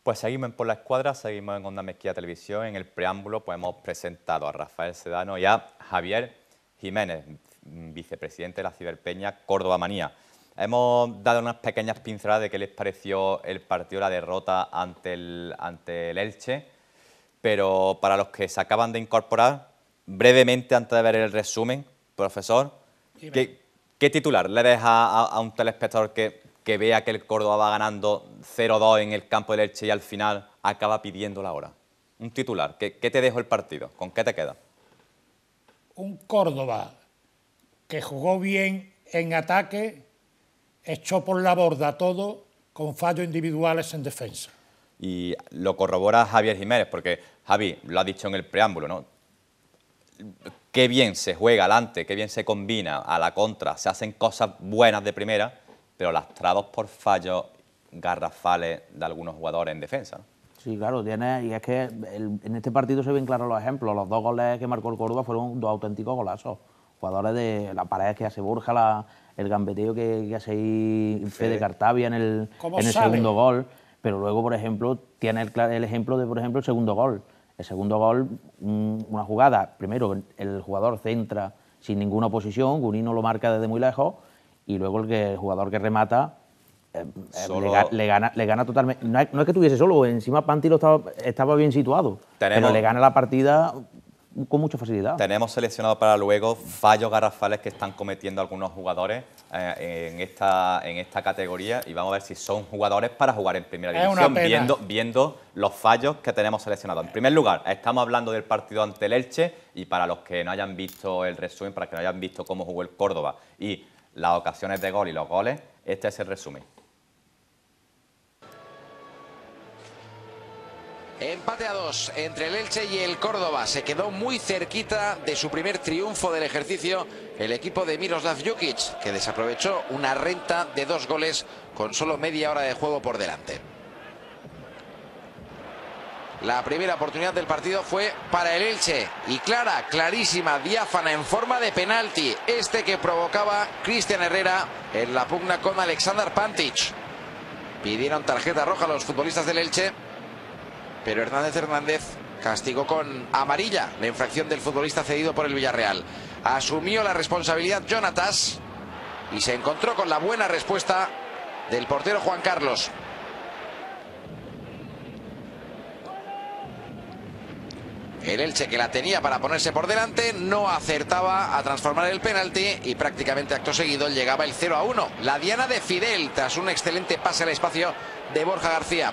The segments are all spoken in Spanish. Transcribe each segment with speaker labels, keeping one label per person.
Speaker 1: Pues seguimos Por la Escuadra, seguimos en Onda Mezquita Televisión. En el preámbulo pues hemos presentado a Rafael Sedano y a Javier Jiménez, vicepresidente de la Ciberpeña Córdoba Manía. Hemos dado unas pequeñas pinceladas de qué les pareció el partido, la derrota ante el Elche, pero para los que se acaban de incorporar, brevemente, antes de ver el resumen, profesor, ¿qué titular le deja a un telespectador que vea que el Córdoba va ganando 0-2 en el campo del Elche y al final acaba pidiendo la hora? Un titular, ¿qué te dejó el partido? ¿Con qué te queda?
Speaker 2: Un Córdoba que jugó bien en ataque, echó por la borda todo con fallos individuales en defensa.
Speaker 1: Y lo corrobora Javier Jiménez, porque Javi lo ha dicho en el preámbulo, ¿no? Qué bien se juega adelante, qué bien se combina a la contra, se hacen cosas buenas de primera, pero lastrados por fallos garrafales de algunos jugadores en defensa, ¿no?
Speaker 3: Sí, claro, y es que en este partido se ven claros los ejemplos. Los dos goles que marcó el Córdoba fueron dos auténticos golazos. Jugadores de la pared que hace Borja, el gambeteo que hace Fede Cartavia en el segundo gol. Pero luego, por ejemplo, tiene el ejemplo de, por ejemplo, el segundo gol. El segundo gol, una jugada, primero el jugador centra sin ninguna oposición, Gunino lo marca desde muy lejos, y luego el jugador que remata le gana totalmente. No es que tuviese solo, encima Panti estaba bien situado, pero le gana la partida con mucha facilidad.
Speaker 1: Tenemos seleccionado para luego fallos garrafales que están cometiendo algunos jugadores en esta categoría, y vamos a ver si son jugadores para jugar en primera división, viendo los fallos que tenemos seleccionados. En primer lugar, estamos hablando del partido ante el Elche, y para los que no hayan visto el resumen, para los que no hayan visto cómo jugó el Córdoba y las ocasiones de gol y los goles, este es el resumen.
Speaker 4: Empate a 2 entre el Elche y el Córdoba. Se quedó muy cerquita de su primer triunfo del ejercicio el equipo de Miroslav Jukic, que desaprovechó una renta de 2 goles con solo media hora de juego por delante. La primera oportunidad del partido fue para el Elche, y clarísima, diáfana, en forma de penalti, que provocaba Cristian Herrera en la pugna con Aleksandar Pantić. Pidieron tarjeta roja a los futbolistas del Elche, pero Hernández castigó con amarilla la infracción del futbolista cedido por el Villarreal. Asumió la responsabilidad Jonatas y se encontró con la buena respuesta del portero Juan Carlos. El Elche, que la tenía para ponerse por delante, no acertaba a transformar el penalti, y prácticamente acto seguido llegaba el 0-1. La diana de Fidel tras un excelente pase al espacio de Borja García.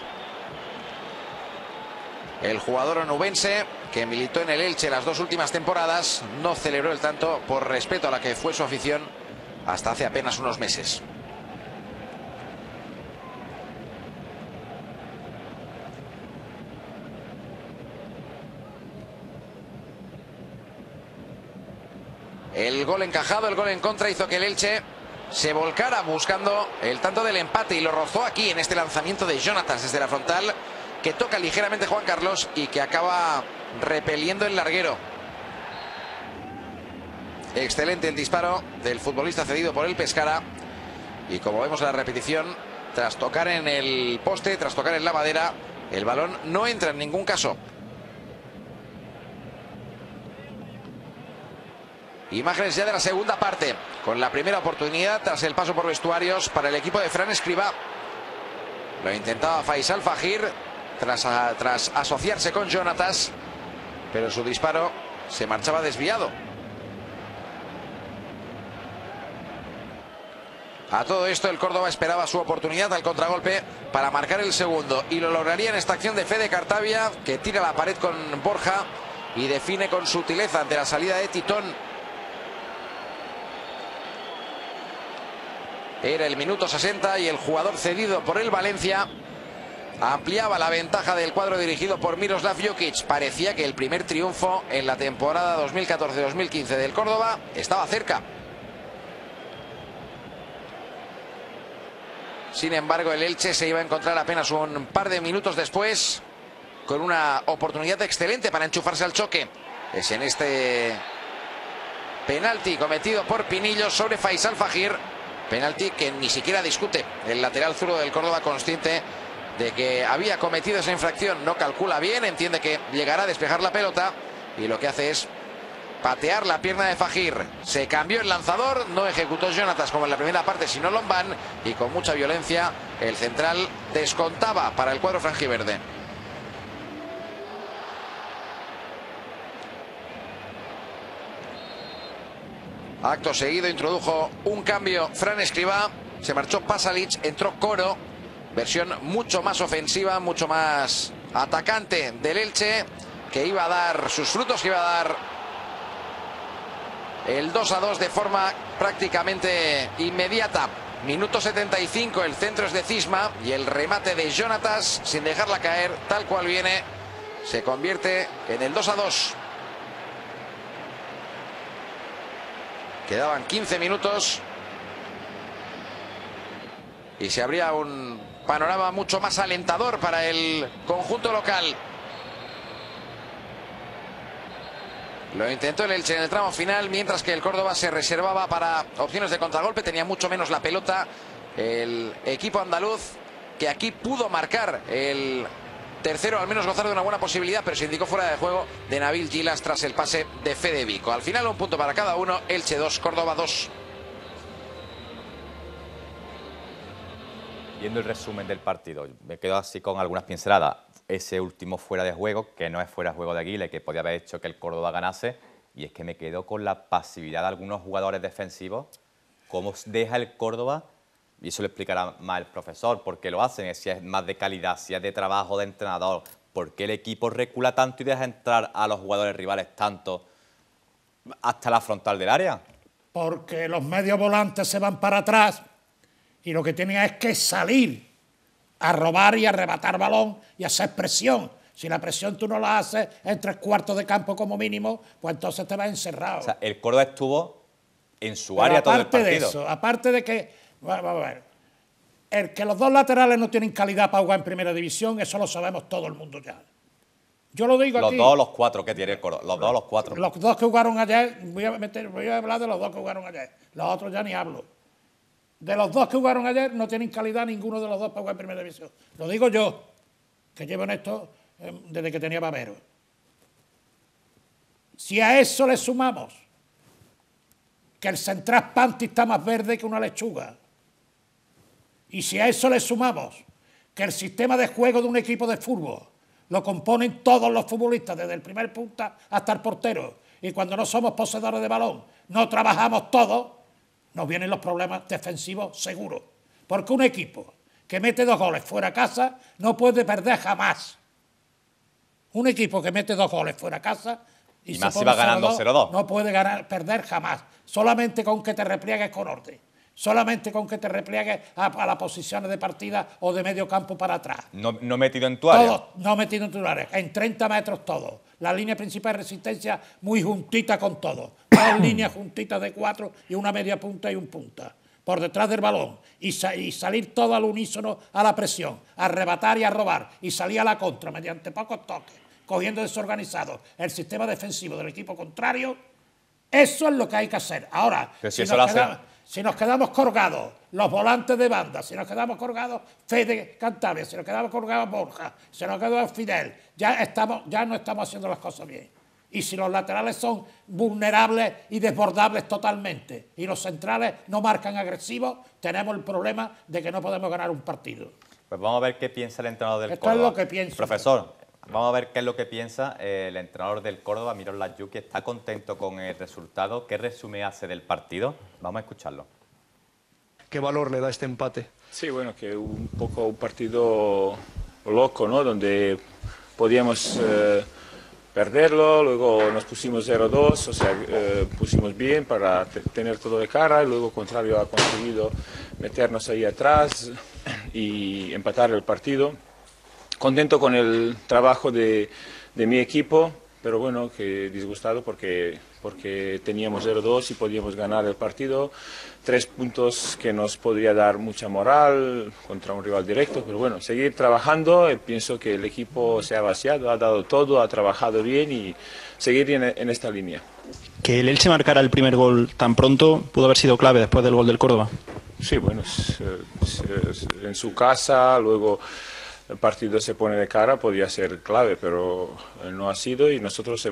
Speaker 4: El jugador onubense, que militó en el Elche las 2 últimas temporadas, no celebró el tanto por respeto a la que fue su afición hasta hace apenas unos meses. El gol encajado, el gol en contra, hizo que el Elche se volcara buscando el tanto del empate, y lo rozó aquí en este lanzamiento de Jonatas desde la frontal, que toca ligeramente Juan Carlos y que acaba repeliendo el larguero. Excelente el disparo del futbolista cedido por el Pescara, y como vemos en la repetición, tras tocar en el poste, tras tocar en la madera, el balón no entra en ningún caso. Imágenes ya de la segunda parte, con la primera oportunidad tras el paso por vestuarios para el equipo de Fran Escribá. Lo intentaba Faisal Fajir tras asociarse con Jonatas, pero su disparo se marchaba desviado. A todo esto, el Córdoba esperaba su oportunidad al contragolpe para marcar el segundo, y lo lograría en esta acción de Fede Cartavia, que tira la pared con Borja y define con sutileza ante la salida de Titón. Era el minuto 60 y el jugador cedido por el Valencia ampliaba la ventaja del cuadro dirigido por Miroslav Jukic. Parecía que el primer triunfo en la temporada 2014-2015 del Córdoba estaba cerca. Sin embargo, el Elche se iba a encontrar apenas un par de minutos después con una oportunidad excelente para enchufarse al choque. Es en este penalti cometido por Pinillo sobre Faisal Fajir. Penalti que ni siquiera discute el lateral zurdo del Córdoba, consciente de que había cometido esa infracción. No calcula bien, entiende que llegará a despejar la pelota y lo que hace es patear la pierna de Fajir. Se cambió el lanzador, no ejecutó Jonatas como en la primera parte, sino Lombán, y con mucha violencia el central descontaba para el cuadro franjiverde. Acto seguido introdujo un cambio Fran Escribá, se marchó Pasalic, entró Coro, versión mucho más ofensiva, mucho más atacante del Elche, que iba a dar sus frutos, que iba a dar el 2-2 de forma prácticamente inmediata. Minuto 75, el centro es de Cisma y el remate de Jonatas, sin dejarla caer, tal cual viene, se convierte en el 2-2. Quedaban 15 minutos y se abría un panorama mucho más alentador para el conjunto local. Lo intentó el Elche en el tramo final, mientras que el Córdoba se reservaba para opciones de contragolpe. Tenía mucho menos la pelota el equipo andaluz, que aquí pudo marcar el tercero, al menos gozar de una buena posibilidad, pero se indicó fuera de juego de Nabil Gilas tras el pase de Fede Vico. Al final un punto para cada uno, Elche 2, Córdoba 2.
Speaker 1: Viendo el resumen del partido, me quedo así con algunas pinceladas. Ese último fuera de juego, que no es fuera de juego de Aguila, que podía haber hecho que el Córdoba ganase, y es que me quedo con la pasividad de algunos jugadores defensivos, cómo deja el Córdoba, y eso lo explicará más el profesor, por qué lo hacen, si es más de calidad, si es de trabajo de entrenador, por qué el equipo recula tanto y deja entrar a los jugadores rivales tanto hasta la frontal del área.
Speaker 2: Porque los medios volantes se van para atrás y lo que tienen es que salir a robar y arrebatar balón y hacer presión. Si la presión tú no la haces en 3/4 de campo como mínimo, pues entonces te vas encerrado.
Speaker 1: O sea, el Córdoba estuvo en su área todo el partido.
Speaker 2: Aparte de eso, aparte de que, vamos a ver, el que los dos laterales no tienen calidad para jugar en primera división, eso lo sabemos todo el mundo ya. Yo lo digo aquí.
Speaker 1: Los dos, los cuatro que tiene el Córdoba. Los dos, los cuatro.
Speaker 2: Los dos que jugaron ayer, voy a hablar de los dos que jugaron ayer. Los otros ya ni hablo. De los dos que jugaron ayer no tienen calidad ninguno de los dos para jugar en primera división. Lo digo yo, que llevo en esto desde que tenía Bavero. Si a eso le sumamos que el central Panti está más verde que una lechuga, y si a eso le sumamos que el sistema de juego de un equipo de fútbol lo componen todos los futbolistas, desde el primer punta hasta el portero, y cuando no somos poseedores de balón no trabajamos todos, nos vienen los problemas defensivos seguros. Porque un equipo que mete 2 goles fuera a casa no puede perder jamás. Un equipo que mete 2 goles fuera a casa
Speaker 1: y más si va ganando 0-2
Speaker 2: no puede perder jamás. Solamente con que te repliegues con orden. Solamente con que te repliegues a las posiciones de partida o de medio campo para atrás.
Speaker 1: No metido en tu área.
Speaker 2: Todo, no metido en tu área. En 30 metros todo. La línea principal de resistencia muy juntita con todo. 2 líneas juntitas de 4 y una media punta y un punta. Por detrás del balón. Y salir todo al unísono a la presión. A arrebatar y a robar. Y salir a la contra mediante pocos toques. Cogiendo desorganizado el sistema defensivo del equipo contrario. Eso es lo que hay que hacer. Ahora, si nos quedamos colgados, los volantes de banda, si nos quedamos colgados, Fede Cantabria, si nos quedamos colgados Borja, si nos quedamos Fidel, ya no estamos haciendo las cosas bien. Y si los laterales son vulnerables y desbordables totalmente, y los centrales no marcan agresivos, tenemos el problema de que no podemos ganar un partido.
Speaker 1: Pues vamos a ver qué piensa el entrenador del Córdoba.
Speaker 2: Esto es lo que pienso.
Speaker 1: Profesor, vamos a ver qué es lo que piensa el entrenador del Córdoba, Miroslav Layuki. ¿Está contento con el resultado? ¿Qué resumen hace del partido? Vamos a escucharlo.
Speaker 5: ¿Qué valor le da este empate?
Speaker 6: Sí, bueno, que un poco un partido loco, ¿no? Donde podíamos perderlo, luego nos pusimos 0-2, o sea, pusimos bien para tener todo de cara, y luego contrario ha conseguido meternos ahí atrás y empatar el partido. Contento con el trabajo de mi equipo, pero bueno, que disgustado porque teníamos 0-2 y podíamos ganar el partido. 3 puntos que nos podría dar mucha moral contra un rival directo, pero bueno, seguir trabajando. Pienso que el equipo se ha vaciado, ha dado todo, ha trabajado bien y seguir en esta línea.
Speaker 5: Que el Elche marcara el primer gol tan pronto pudo haber sido clave después del gol del Córdoba.
Speaker 6: Sí, bueno, en su casa, luego el partido se pone de cara, podía ser clave, pero no ha sido y nosotros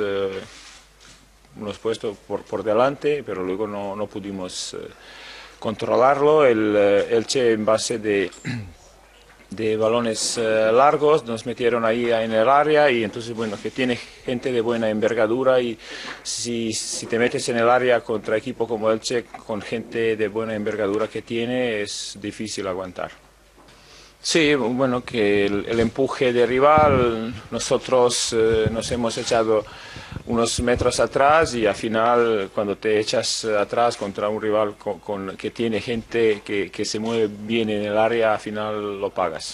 Speaker 6: nos puesto por delante, pero luego no pudimos controlarlo. El Elche, en base de balones largos, nos metieron ahí en el área y entonces, bueno, que tiene gente de buena envergadura y si te metes en el área contra equipo como Elche, con gente de buena envergadura que tiene, es difícil aguantar. Sí, bueno, que el empuje de rival, nosotros nos hemos echado unos metros atrás y al final cuando te echas atrás contra un rival que tiene gente que se mueve bien en el área, al final lo pagas.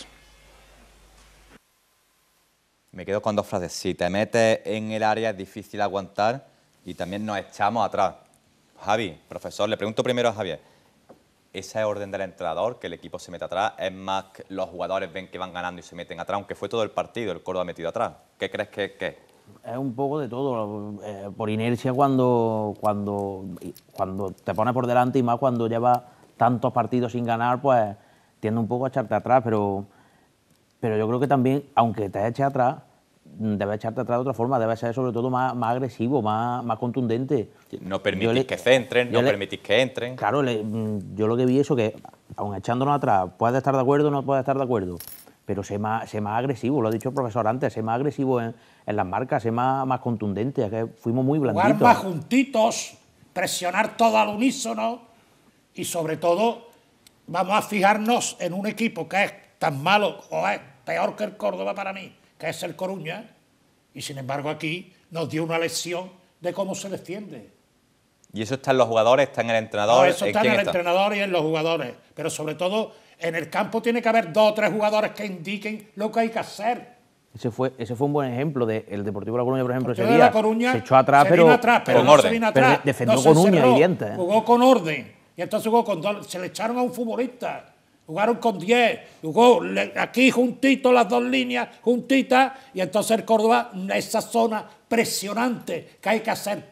Speaker 1: Me quedo con dos frases. Si te metes en el área es difícil aguantar y también nos echamos atrás. Javi, profesor, le pregunto primero a Javier. ¿Ese orden del entrenador, que el equipo se mete atrás, es más que los jugadores ven que van ganando y se meten atrás, aunque fue todo el partido el Córdoba metido atrás? ¿Qué crees que es?
Speaker 3: Es un poco de todo, por inercia cuando te pones por delante y más cuando llevas tantos partidos sin ganar, pues tiende un poco a echarte atrás, pero yo creo que también, aunque te eches atrás, debes echarte atrás de otra forma, debe ser sobre todo más agresivo, más contundente.
Speaker 1: No permitís que centren, no permitís que entren.
Speaker 3: Claro, yo lo que vi es eso, que aun echándonos atrás, puedes estar de acuerdo o no puedes estar de acuerdo, pero sé más agresivo, lo ha dicho el profesor antes, sé más agresivo en las marcas, sé más contundente, es que fuimos muy blanditos.
Speaker 2: Jugar más juntitos, presionar todo al unísono y sobre todo vamos a fijarnos en un equipo que es tan malo o es peor que el Córdoba para mí, que es el Coruña, y sin embargo aquí nos dio una lección de cómo se defiende.
Speaker 1: ¿Y eso está en los jugadores, está en el entrenador?
Speaker 2: No, eso está en el entrenador y en los jugadores, pero sobre todo en el campo tiene que haber 2 o 3 jugadores que indiquen lo que hay que hacer.
Speaker 3: Ese fue un buen ejemplo del Deportivo de La Coruña, por ejemplo, ese
Speaker 2: de
Speaker 3: día.
Speaker 2: La Coruña
Speaker 3: se echó atrás, pero
Speaker 2: no se vino atrás,
Speaker 3: pero defendió con uñas y dientes.
Speaker 2: Jugó con orden, y entonces jugó se le echaron a un futbolista. Jugaron con 10, jugó aquí juntito las 2 líneas, juntitas, y entonces el Córdoba, esa zona presionante, que hay que hacer,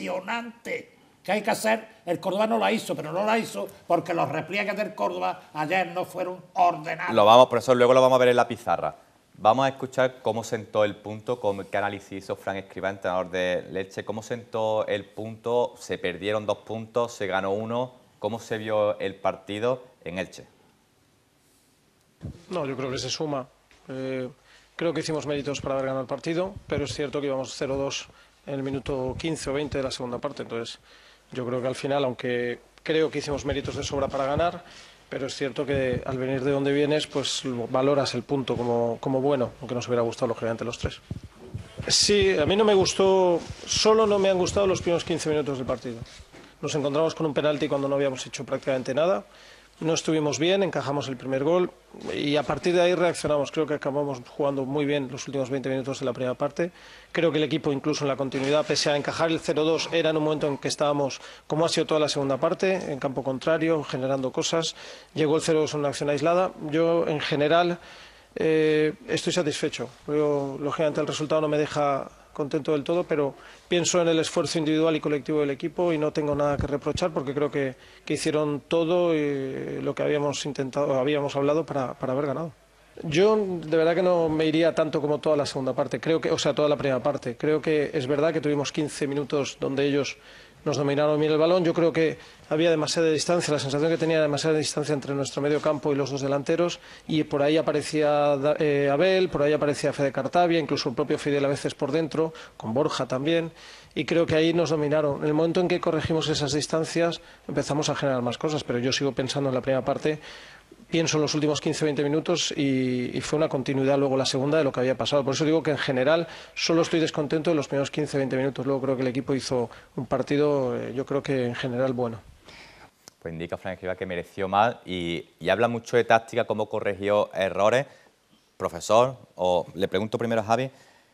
Speaker 2: el Córdoba no la hizo, pero no la hizo porque los repliegues del Córdoba ayer no fueron ordenados.
Speaker 1: Profesor, luego lo vamos a ver en la pizarra. Vamos a escuchar cómo sentó el punto, qué análisis hizo Fran Escribá, entrenador de Elche, cómo sentó el punto, se perdieron 2 puntos, se ganó 1, cómo se vio el partido en Elche.
Speaker 7: No, yo creo que se suma. Creo que hicimos méritos para haber ganado el partido, pero es cierto que íbamos 0-2 en el minuto 15 o 20 de la segunda parte. Entonces, yo creo que al final, aunque creo que hicimos méritos de sobra para ganar, pero es cierto que al venir de donde vienes, pues valoras el punto como bueno, aunque nos hubiera gustado lógicamente los 3. Sí, a mí no me gustó, solo no me han gustado los primeros 15 minutos del partido. Nos encontramos con un penalti cuando no habíamos hecho prácticamente nada. No estuvimos bien, encajamos el primer gol y a partir de ahí reaccionamos. Creo que acabamos jugando muy bien los últimos 20 minutos de la primera parte. Creo que el equipo, incluso en la continuidad, pese a encajar el 0-2, era en un momento en que estábamos, como ha sido toda la segunda parte, en campo contrario, generando cosas. Llegó el 0-2 en una acción aislada. Yo, en general, estoy satisfecho. Yo, lógicamente, el resultado no me deja contento del todo, pero pienso en el esfuerzo individual y colectivo del equipo y no tengo nada que reprochar porque creo que hicieron todo lo que habíamos hablado para haber ganado. Yo de verdad que no me iría tanto como toda la segunda parte, toda la primera parte. Creo que es verdad que tuvimos 15 minutos donde ellos nos dominaron bien el balón. Yo creo que había demasiada distancia, la sensación que tenía demasiada distancia entre nuestro medio campo y los 2 delanteros, y por ahí aparecía Abel, por ahí aparecía Fede Cartavia, incluso el propio Fidel a veces por dentro, con Borja también, y creo que ahí nos dominaron. En el momento en que corregimos esas distancias empezamos a generar más cosas, pero yo sigo pensando en la primera parte. Pienso en los últimos 15-20 minutos y fue una continuidad luego la segunda de lo que había pasado. Por eso digo que en general solo estoy descontento de los primeros 15-20 minutos. Luego creo que el equipo hizo un partido, yo creo que en general bueno.
Speaker 1: Pues indica Fran Escribá que mereció más y habla mucho de táctica, cómo corrigió errores. Profesor, o le pregunto primero a Javi,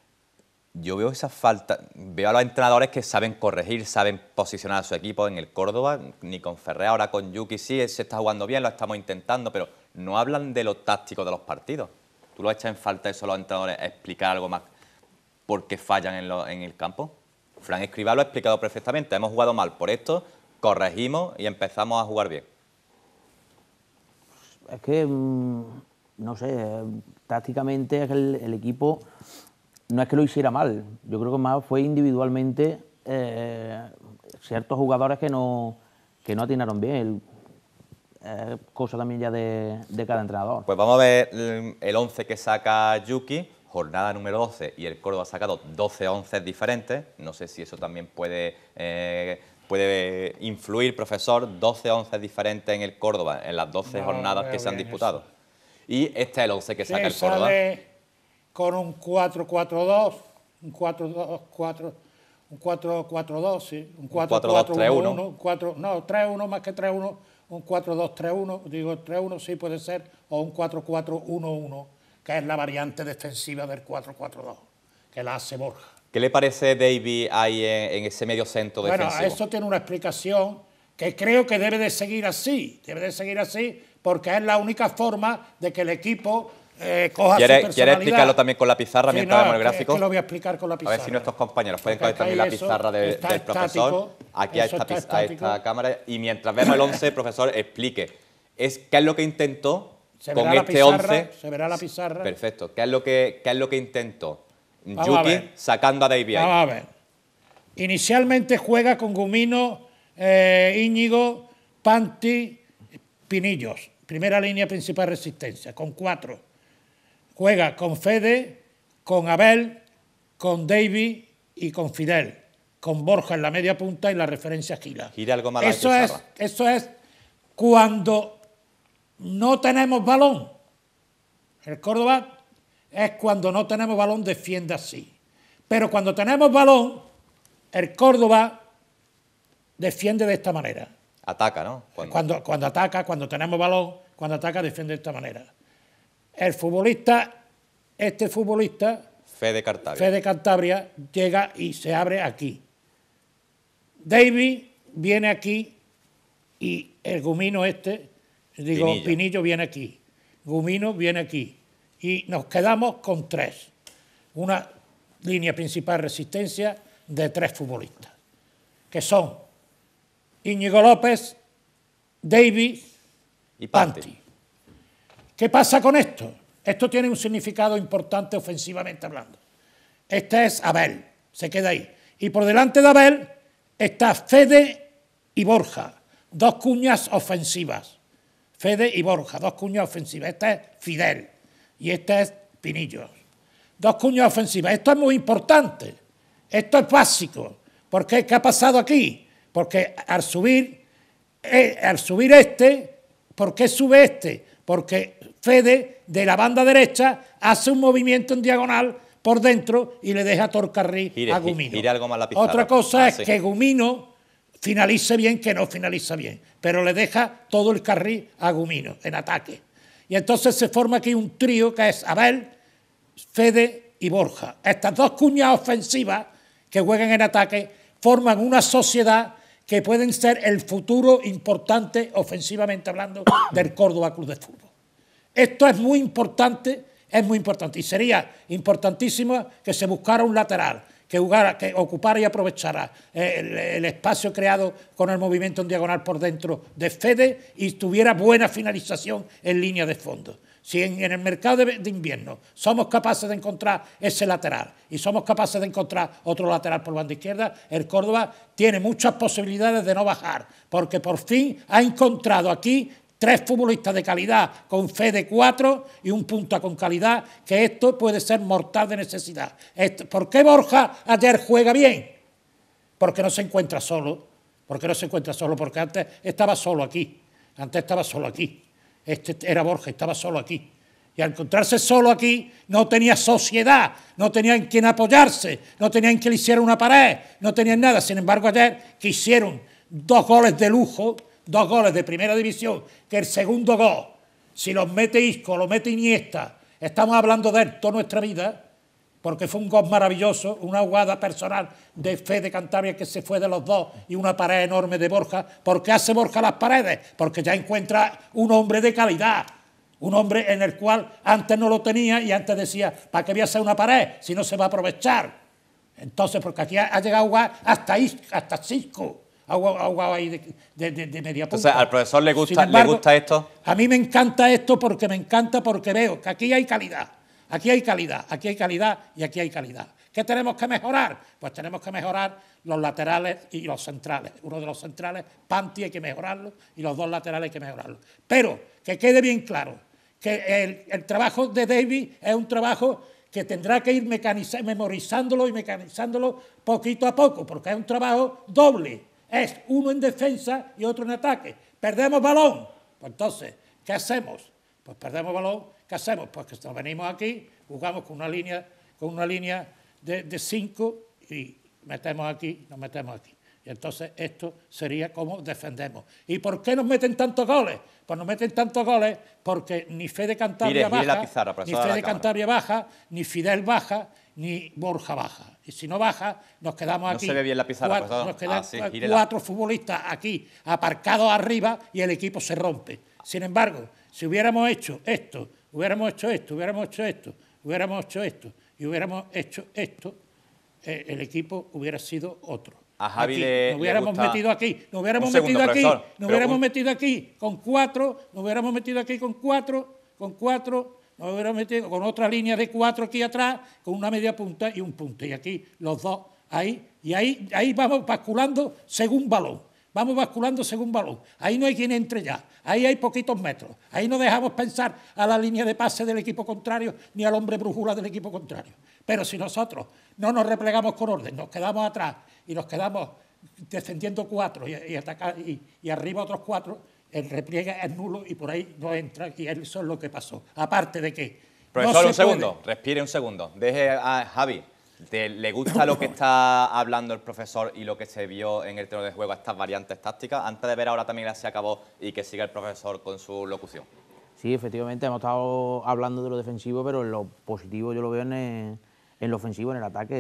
Speaker 1: yo veo esa falta, veo a los entrenadores que saben corregir, saben posicionar a su equipo en el Córdoba, ni con Ferrer, ahora con Yuki sí, se está jugando bien, lo estamos intentando, pero no hablan de lo táctico de los partidos. ¿Tú lo echas en falta eso a los entrenadores, explicar algo más por qué fallan en el campo? Fran Escribá lo ha explicado perfectamente, hemos jugado mal por esto, corregimos y empezamos a jugar bien.
Speaker 3: Es que no sé, tácticamente es que el equipo no es que lo hiciera mal, yo creo que más fue individualmente ciertos jugadores que no atinaron bien, cosa también ya de cada entrenador.
Speaker 1: Pues vamos a ver el 11 que saca Yuki, jornada número 12, y el Córdoba ha sacado 12 once diferentes. No sé si eso también puede influir, profesor, 12 once diferentes en el Córdoba en las 12 jornadas que se han disputado. Eso. Y este es el 11 que saca el Córdoba.
Speaker 2: Sale con un 4-4-2, un 4-2-4, un 4-4-2, sí, un 4-4-1-1, 3-1 más que 3-1, un 4-2-3-1, digo 3-1 sí puede ser, o un 4-4-1-1, que es la variante defensiva del 4-4-2, que la hace Borja.
Speaker 1: ¿Qué le parece David ahí en ese medio centro defensivo?
Speaker 2: Bueno, eso tiene una explicación que creo que debe de seguir así, porque es la única forma de que el equipo coja su personalidad.
Speaker 1: ¿Quiere explicarlo también con la pizarra mientras vemos el gráfico?
Speaker 2: Es que lo voy a explicar con la pizarra.
Speaker 1: A ver si nuestros compañeros pueden coger también la pizarra del profesor. Aquí a esta cámara. Y mientras vemos el 11, profesor, explique. ¿Qué es lo que intentó con este 11?
Speaker 2: Se verá la pizarra.
Speaker 1: Perfecto. ¿Qué es lo que intentó Yuki sacando a David ahí?
Speaker 2: Vamos a ver. Inicialmente juega con Gumino, Íñigo, Panti, Pinillos. Primera línea principal de resistencia, con 4. Juega con Fede, con Abel, con David y con Fidel, con Borja en la media punta y la referencia Gila.
Speaker 1: Gira algo más
Speaker 2: eso es cuando no tenemos balón. El Córdoba es cuando no tenemos balón, defiende así. Pero cuando tenemos balón, el Córdoba defiende de esta manera.
Speaker 1: Ataca, ¿no?
Speaker 2: Cuando ataca, cuando tenemos balón, cuando ataca, defiende de esta manera. Este futbolista,
Speaker 1: Fede
Speaker 2: Cantabria, llega y se abre aquí. David viene aquí y el Gumino Pinillo viene aquí. Gumino viene aquí. Y nos quedamos con 3. Una línea principal de resistencia de 3 futbolistas, que son Íñigo López, David y Panti. ¿Qué pasa con esto? Esto tiene un significado importante ofensivamente hablando. Este es Abel, se queda ahí. Y por delante de Abel está Fede y Borja, 2 cuñas ofensivas. Fede y Borja, 2 cuñas ofensivas. Este es Fidel y este es Pinillos. 2 cuñas ofensivas. Esto es muy importante. Esto es básico. ¿Por qué? ¿Qué ha pasado aquí? Porque al subir este, ¿por qué sube este? Porque Fede, de la banda derecha, hace un movimiento en diagonal por dentro y le deja todo el carril a Gumino.
Speaker 1: Gire algo más la pizarra.
Speaker 2: Otra cosa es que Gumino finalice bien, que no finaliza bien, pero le deja todo el carril a Gumino en ataque. Y entonces se forma aquí un trío que es Abel, Fede y Borja. Estas 2 cuñas ofensivas que juegan en ataque forman una sociedad que pueden ser el futuro importante, ofensivamente hablando, del Córdoba Club de Fútbol. Esto es muy importante, y sería importantísimo que se buscara un lateral, que ocupara y aprovechara el espacio creado con el movimiento en diagonal por dentro de Fede y tuviera buena finalización en línea de fondo. Si en el mercado de invierno somos capaces de encontrar ese lateral y somos capaces de encontrar otro lateral por banda izquierda, el Córdoba tiene muchas posibilidades de no bajar, porque por fin ha encontrado aquí 3 futbolistas de calidad con Fede 4 y un punta con calidad, que esto puede ser mortal de necesidad. ¿Por qué Borja ayer juega bien? Porque no se encuentra solo. Porque antes estaba solo aquí. Este era Borja, estaba solo aquí. Y al encontrarse solo aquí, no tenía sociedad, no tenía en quien apoyarse, no tenía en quien le hiciera una pared, no tenían nada. Sin embargo, ayer que hicieron 2 goles de lujo, 2 goles de primera división, que el segundo gol, si los mete Isco, lo mete Iniesta, estamos hablando de él toda nuestra vida, porque fue un gol maravilloso, una jugada personal de Fede Cantabria que se fue de los 2 y una pared enorme de Borja. ¿Por qué hace Borja las paredes? Porque ya encuentra un hombre de calidad, un hombre en el cual antes no lo tenía y antes decía, ¿para qué voy a hacer una pared si no se va a aprovechar? Entonces, porque aquí ha llegado a jugar hasta Cisco, ha jugado ahí de media punta.
Speaker 1: Entonces, ¿al profesor le gusta,
Speaker 2: Sin embargo,
Speaker 1: le gusta esto?
Speaker 2: A mí me encanta esto porque veo que aquí hay calidad. Aquí hay calidad, aquí hay calidad y aquí hay calidad. ¿Qué tenemos que mejorar? Pues tenemos que mejorar los laterales y los centrales. Uno de los centrales, Panti, hay que mejorarlo, y los dos laterales hay que mejorarlo. Pero que quede bien claro que el trabajo de David es un trabajo que tendrá que ir memorizándolo y mecanizándolo poquito a poco, porque es un trabajo doble. Es uno en defensa y otro en ataque. Perdemos balón. Pues entonces, ¿qué hacemos? Pues perdemos balón. ¿Qué hacemos? Pues que nos venimos aquí, jugamos con una línea de 5 y nos metemos aquí. Y entonces esto sería como defendemos. ¿Y por qué nos meten tantos goles? Pues nos meten tantos goles porque ni Fede Cantabria baja, ni Fidel baja, ni Borja baja. Y si no baja, nos quedamos aquí.
Speaker 1: No se ve bien la pizarra,
Speaker 2: nos quedan 4 futbolistas aquí, aparcados arriba, y el equipo se rompe. Sin embargo, si hubiéramos hecho esto, el equipo hubiera sido otro.
Speaker 1: A Javi
Speaker 2: aquí,
Speaker 1: le
Speaker 2: nos hubiéramos
Speaker 1: gusta...
Speaker 2: metido aquí, nos hubiéramos metido aquí con 4, nos hubiéramos metido aquí con 4, nos hubiéramos metido con otra línea de 4 aquí atrás, con una media punta y un punta. Y aquí los dos, ahí vamos basculando según balón. Ahí no hay quien entre ya. Ahí hay poquitos metros. Ahí no dejamos pensar a la línea de pase del equipo contrario ni al hombre brújula del equipo contrario. Pero si nosotros no nos replegamos con orden, nos quedamos atrás y nos quedamos defendiendo 4 y arriba otros 4, el repliegue es nulo y por ahí no entra, y eso es lo que pasó. Aparte de que...
Speaker 1: Profesor, un segundo, respire un segundo. Deje a Javi. ¿Le gusta lo que está hablando el profesor y lo que se vio en el terreno de juego, estas variantes tácticas? Antes de ver ahora también se acabó y que siga el profesor con su locución.
Speaker 3: Sí, efectivamente, hemos estado hablando de lo defensivo, pero en lo positivo yo lo veo en lo ofensivo, en el ataque,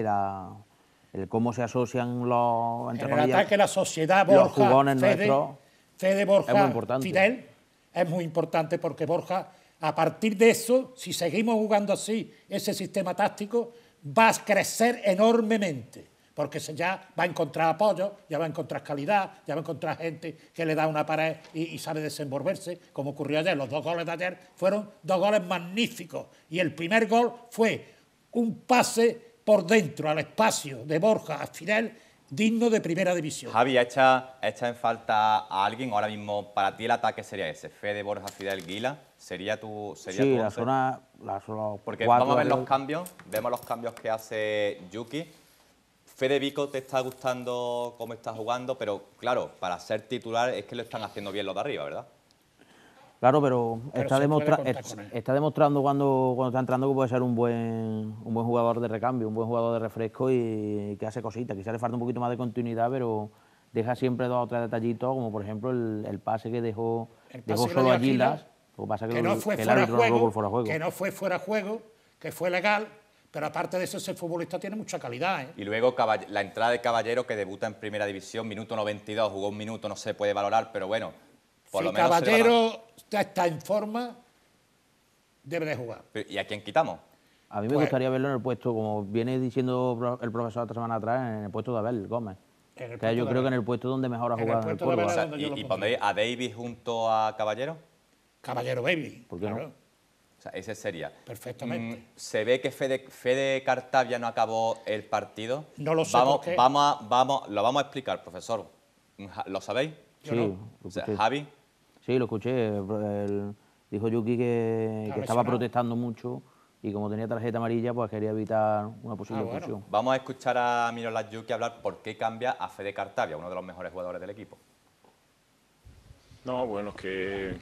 Speaker 3: el cómo se asocian los...
Speaker 2: En el ataque, la sociedad, Borja,
Speaker 3: los jugones nuestros,
Speaker 2: Fede, Borja,
Speaker 3: es muy importante.
Speaker 2: Fidel, es muy importante porque Borja, a partir de eso, si seguimos jugando así, ese sistema táctico, va a crecer enormemente, porque ya va a encontrar apoyo, ya va a encontrar calidad, ya va a encontrar gente que le da una pared y sabe desenvolverse, como ocurrió ayer. Los 2 goles de ayer fueron 2 goles magníficos, y el primer gol fue un pase por dentro al espacio de Borja a Fidel, digno de primera división.
Speaker 1: Javi, ¿echa en falta a alguien? Ahora mismo, para ti el ataque sería ese, Fede, Borja, Fidel, Guila. ¿Sería tu
Speaker 3: sí, la zona
Speaker 1: porque vamos a ver los cambios, vemos los cambios que hace Yuki. Fede Vico te está gustando cómo está jugando, pero claro, para ser titular es que lo están haciendo bien los de arriba, ¿verdad?
Speaker 3: Claro, pero está demostrando cuando está entrando que puede ser un buen jugador de recambio, un buen jugador de refresco y que hace cositas. Quizá le falta un poquito más de continuidad, pero deja siempre 2 o 3 detallitos, como por ejemplo el pase que dejó solo a Gilas. Lo que pasa es que
Speaker 2: no fue fuera juego, que no fue fuera juego, que fue legal, pero aparte de eso, ese futbolista tiene mucha calidad, ¿eh?
Speaker 1: Y luego la entrada de Caballero, que debuta en primera división, minuto 92, jugó un minuto, no se puede valorar, pero bueno, por lo menos
Speaker 2: Caballero está en forma, debe de jugar.
Speaker 1: ¿Y a quién quitamos?
Speaker 3: A mí me gustaría verlo en el puesto, como viene diciendo el profesor esta semana atrás, en el puesto de Abel Gómez. Que yo creo que en el puesto donde mejor ha jugado en el Córdoba.
Speaker 1: O sea, ¿y pondréis a Davis junto a Caballero?
Speaker 2: Caballero Baby.
Speaker 3: ¿Por qué no?
Speaker 1: O sea, ese sería.
Speaker 2: Perfectamente.
Speaker 1: ¿Se ve que Fede Cartavia no acabó el partido?
Speaker 2: No lo sé.
Speaker 1: Lo vamos a explicar, profesor. ¿Lo sabéis?
Speaker 3: Sí, lo escuché.
Speaker 1: ¿Javi?
Speaker 3: Sí, lo escuché. Dijo Yuki que estaba protestando mucho y como tenía tarjeta amarilla, pues quería evitar una posible expulsión.
Speaker 1: Vamos a escuchar a Miroslav Yuki hablar por qué cambia a Fede Cartavia, uno de los mejores jugadores del equipo.
Speaker 6: No, bueno, que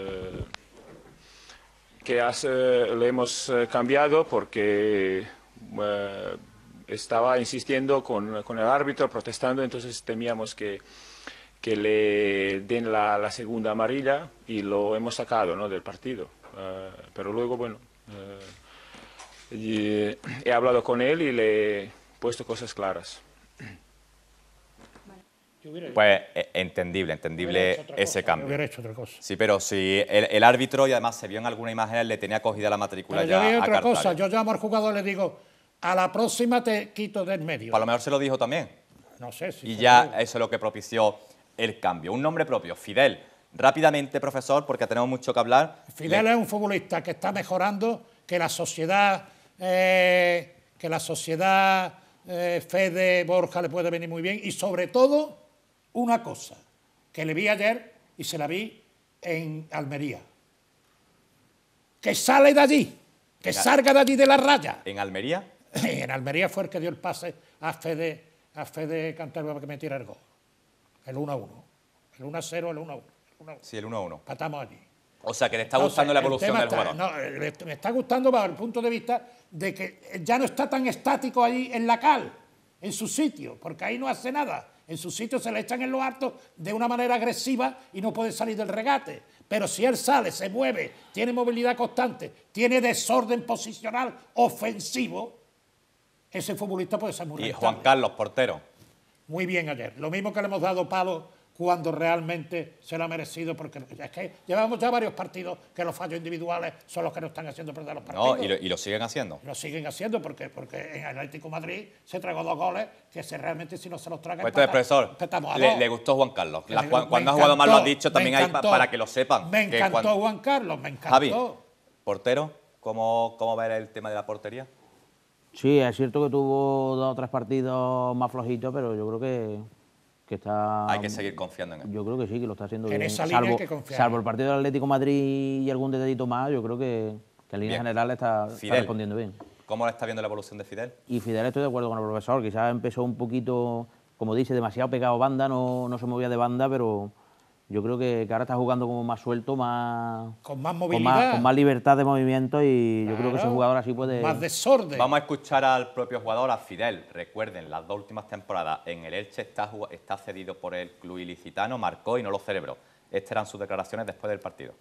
Speaker 6: le hemos cambiado porque estaba insistiendo con el árbitro, protestando, entonces temíamos que le den la segunda amarilla y lo hemos sacado, ¿no?, del partido. Pero luego, bueno, he hablado con él y le he puesto cosas claras.
Speaker 1: Pues entendible ese cambio.
Speaker 2: Hubiera hecho otra cosa.
Speaker 1: Sí, pero si el árbitro, y además se vio en alguna imagen, le tenía cogida la matrícula
Speaker 2: pero
Speaker 1: ya
Speaker 2: yo vi
Speaker 1: a
Speaker 2: otra
Speaker 1: Cartavia.
Speaker 2: cosa, yo llamo al jugador y le digo, a la próxima te quito del medio.
Speaker 1: A lo mejor se lo dijo también.
Speaker 2: No sé si
Speaker 1: y ya eso es lo que propició el cambio. Un nombre propio, Fidel. Rápidamente, profesor, porque tenemos mucho que hablar.
Speaker 2: Fidel es un futbolista que está mejorando, que la sociedad Fede, Borja le puede venir muy bien, y sobre todo una cosa que le vi ayer y se la vi en Almería, que sale de allí, que salga de allí de la raya.
Speaker 1: ¿En Almería?
Speaker 2: En Almería fue el que dio el pase a Fede Canterbury para que metiera el gol, el 1-1, el 1-0, el 1-1.
Speaker 1: Sí, el 1-1.
Speaker 2: Empatamos allí.
Speaker 1: O sea, que le está gustando la evolución del jugador.
Speaker 2: No, me está gustando bajo el punto de vista de que ya no está tan estático ahí en la cal, en su sitio, porque ahí no hace nada. En su sitio se le echan en los hartos de una manera agresiva y no puede salir del regate. Pero si él sale, se mueve, tiene movilidad constante, tiene desorden posicional ofensivo, ese futbolista puede ser muy
Speaker 1: Y
Speaker 2: rentable.
Speaker 1: Juan Carlos, portero.
Speaker 2: Muy bien ayer. Lo mismo que le hemos dado palo cuando realmente se lo ha merecido, porque es que llevamos ya varios partidos que los fallos individuales son los que nos están haciendo perder los partidos.
Speaker 1: No, y lo siguen haciendo.
Speaker 2: Lo siguen haciendo porque en el Atlético de Madrid se tragó 2 goles que realmente si no se los traga...
Speaker 1: Pues entonces, profesor, le gustó Juan Carlos. Cuando ha jugado mal lo has dicho, también hay para que lo sepan.
Speaker 2: Me encantó Juan Carlos, me encantó.
Speaker 1: Javi, portero, ¿cómo ver el tema de la portería?
Speaker 3: Sí, es cierto que tuvo 2 o 3 partidos más flojitos, pero yo creo que está...
Speaker 1: Hay que seguir confiando en él.
Speaker 3: Yo creo que sí, que lo está haciendo
Speaker 2: En
Speaker 3: bien.
Speaker 2: esa línea hay que confiar.
Speaker 3: Salvo el partido del Atlético de Madrid y algún detallito más, yo creo que en línea general está respondiendo bien.
Speaker 1: ¿Cómo le está viendo la evolución de Fidel?
Speaker 3: Y Fidel, estoy de acuerdo con el profesor, quizás empezó un poquito, como dice, demasiado pegado banda, no se movía de banda, pero yo creo que ahora está jugando como más suelto,
Speaker 2: con más movilidad,
Speaker 3: con más libertad de movimiento, y yo creo que ese jugador así puede...
Speaker 2: Más desorden.
Speaker 1: Vamos a escuchar al propio jugador, a Fidel. Recuerden, las 2 últimas temporadas en el Elche está cedido por el club ilicitano, marcó y no lo celebró. Estas eran sus declaraciones después del partido.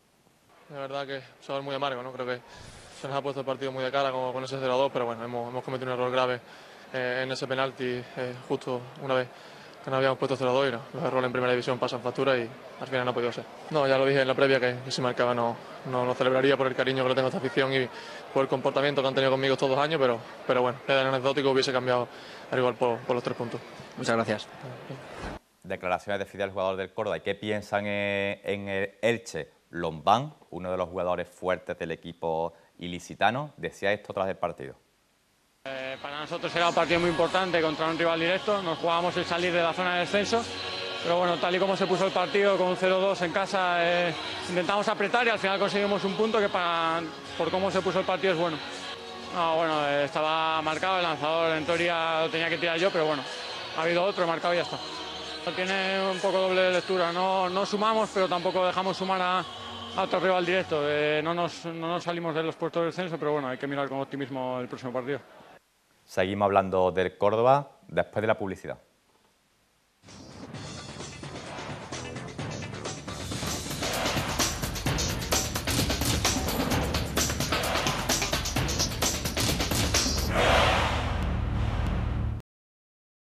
Speaker 8: La verdad que es algo muy amargo, ¿no? Creo que se nos ha puesto el partido muy de cara con ese 0-2, pero bueno, hemos cometido un error grave en ese penalti justo una vez que nos habíamos puesto 0-2 y no, los errores en primera división pasan factura y al final no ha podido ser. No, ya lo dije en la previa que si marcaba no lo celebraría por el cariño que le tengo a esta afición y por el comportamiento que han tenido conmigo estos 2 años, pero bueno, era anecdótico, hubiese cambiado al igual por los 3 puntos.
Speaker 9: Muchas gracias.
Speaker 1: Declaraciones de Fidel, jugador del Córdoba. ¿Y qué piensan en el Elche? Lombán, uno de los jugadores fuertes del equipo ilicitano, decía esto tras el partido.
Speaker 10: Para nosotros era un partido muy importante contra un rival directo, nos jugábamos el salir de la zona de descenso, pero bueno, tal y como se puso el partido con un 0-2 en casa, intentamos apretar y al final conseguimos un punto que por cómo se puso el partido es bueno. No, bueno, estaba marcado, el lanzador en teoría lo tenía que tirar yo, pero bueno, ha habido otro, he marcado y ya está. Tiene un poco doble lectura, no sumamos, pero tampoco dejamos sumar a otro rival directo. No nos salimos de los puestos de descenso, pero bueno, hay que mirar con optimismo el próximo partido.
Speaker 1: Seguimos hablando del Córdoba después de la publicidad.